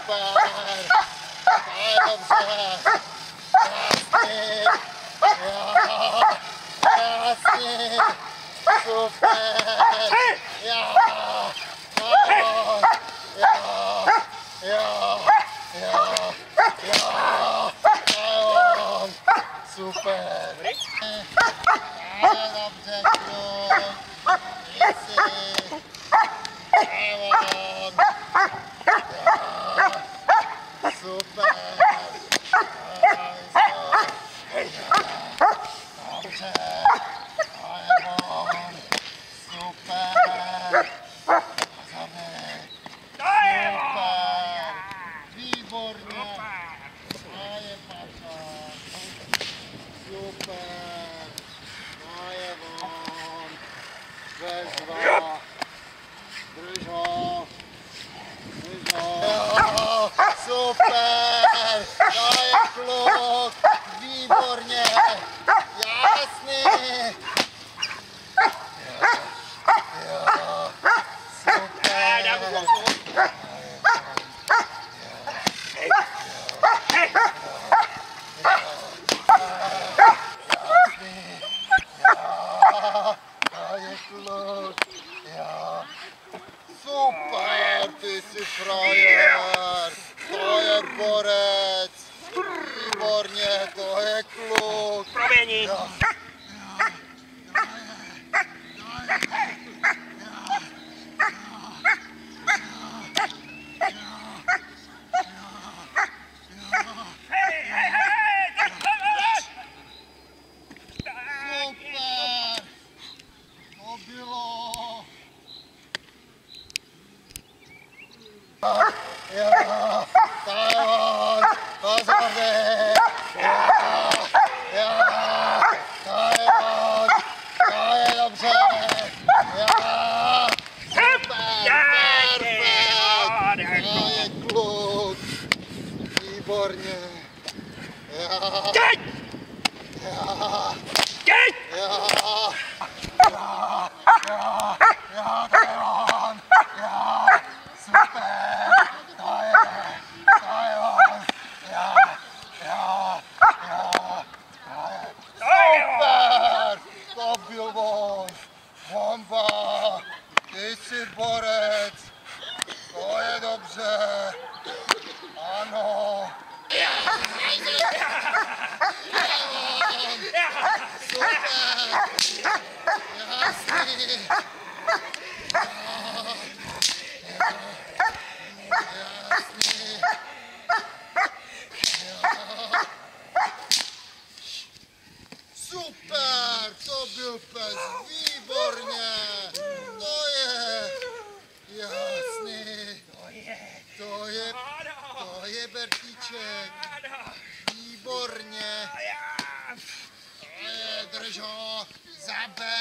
Super! To je dobře! Krásný! Jo! Krásný! Super! Jo! Jo! Jo! Jo! Jo! Jo! Super! To je dobře, kluk! Jsi! Ewan! Super! Dobře! Ewan! Super! Super! Výborně! To je pača! Super! To je on! Bezva! Drž ho! Drž ho! Jo, super! To je kluk! Výborně! Jasný! Jo, super! To je kluk! Jo. Super, ty jsi frajer! To je borec! Výborně, to je kluk! Promění! Jo. Super! To bylo! Jo, to je on! Pozor, jo, jo, to je on! To je dobře! Jo, super! Perfekt! To je kluk! Výborně! Jo, jo, jo, jo, to je on! Jo, super! To je on! Jo, jo, jo, super! To byl on! Bomba! Ty jsi borec! To je dobře! Ano! Super! Jasný! Jasný! Super! To byl pes! Výborně! To je jasný! To je Bertíček! Výborně! To je, drž ho! Zaber!